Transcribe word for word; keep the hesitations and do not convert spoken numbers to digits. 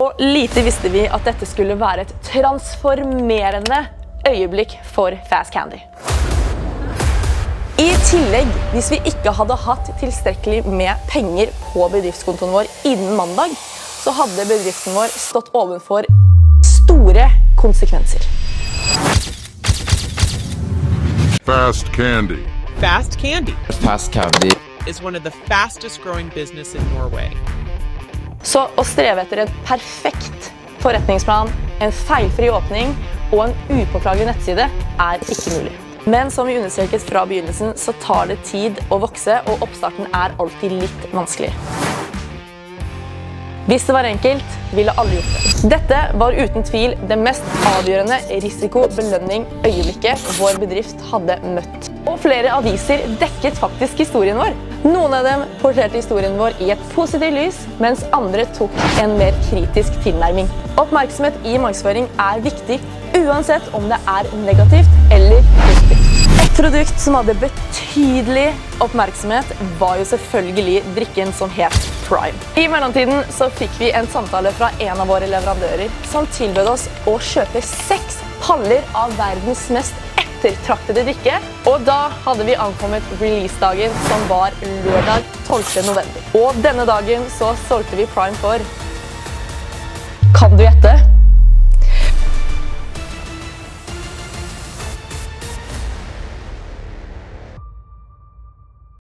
Og lite visste vi at dette skulle være et transformerende øyeblikk for Fast Candy. I tillegg, hvis vi ikke hadde hatt tilstrekkelig med penger på bedriftskontoen vår innen mandag, så hadde bedriften vår stått overfor store konsekvenser. Fast Candy. Fast Candy Fast Candy is one of the fastest growing business in Norway. Så å streve etter en perfekt forretningsplan, en feilfri åpning og en upåklagelig nettside er ikke mulig. Men som vi understreket fra begynnelsen, så tar det tid å vokse, og oppstarten er alltid litt vanskelig. Hvis det var enkelt, ville alle gjort det. Dette var uten tvil det mest avgjørende risiko-belønning-øyeblikket vår bedrift hadde møtt. Og flere aviser dekket faktisk historien vår. Noen av dem portretterte historien vår i et positivt lys, mens andre tok en mer kritisk tilnærming. Oppmerksomhet i markedsføring er viktig, uansett om det er negativt eller positivt. Et produkt som hadde betydelig oppmerksomhet var jo selvfølgelig drikken som het Prime. I mellomtiden så fikk vi en samtale fra en av våre leverandører som tilbød oss å kjøpe seks paller av verdens mest ettertraktede drikke. Og da hadde vi ankommet release-dagen, som var lørdag tolvte november. Og denne dagen så solgte vi Prime for... Kan du gjette?